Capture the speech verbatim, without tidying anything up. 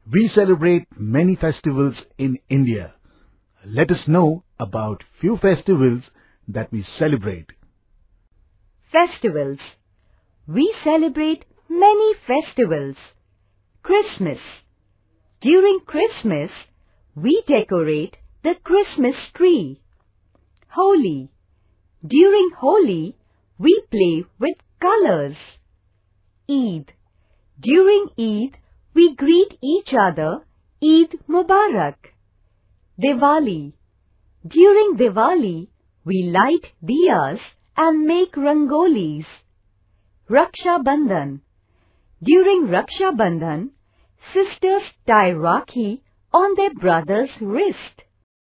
We celebrate many festivals in India. Let us know about few festivals that we celebrate. Festivals. We celebrate many festivals. Christmas. During Christmas, we decorate the Christmas tree. Holi. During Holi, we play with colors. Eid. During Eid, we greet each other, Eid Mubarak. Diwali. During Diwali, we light diyas and make rangolis. Raksha Bandhan. During Raksha Bandhan, sisters tie Rakhi on their brother's wrist.